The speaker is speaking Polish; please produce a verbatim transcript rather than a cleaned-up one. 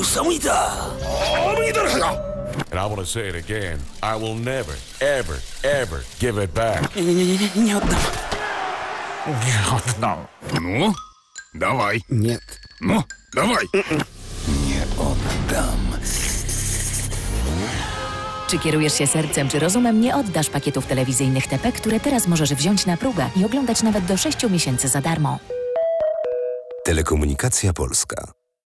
samita. And I want to say it again. I will never, ever, ever give it back. Nie, nie, nie, nie, nie oddam. Nie oddam. No, dawaj. Nie. No, dawaj. Nie oddam. Czy kierujesz się sercem czy rozumem, nie oddasz pakietów telewizyjnych T P, które teraz możesz wziąć na próbę i oglądać nawet do sześciu miesięcy za darmo. Telekomunikacja Polska.